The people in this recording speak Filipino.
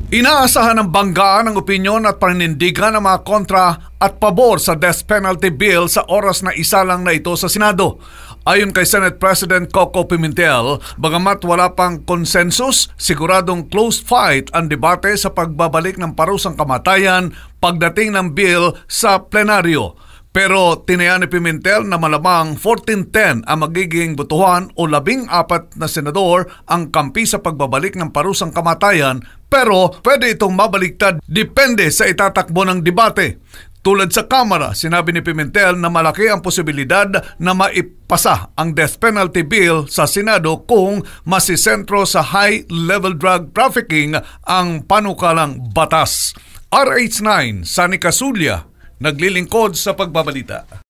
Inaasahan ng banggaan ang opinyon at paninindigan ng mga kontra at pabor sa death penalty bill sa oras na isa lang na ito sa Senado. Ayon kay Senate President Coco Pimentel, bagamat wala pang konsensus, siguradong closed fight ang debate sa pagbabalik ng parusang kamatayan pagdating ng bill sa plenaryo. Pero tinaya ni Pimentel na malamang 14-10 ang magiging botohan o 14 na senador ang kampi sa pagbabalik ng parusang kamatayan, pero pwede itong mabaliktad depende sa itatakbo ng debate. Tulad sa Kamara, sinabi ni Pimentel na malaki ang posibilidad na maipasa ang death penalty bill sa Senado kung masisentro sa high-level drug trafficking ang panukalang batas. RH9, Sunny Casulia, naglilingkod sa pagbabalita.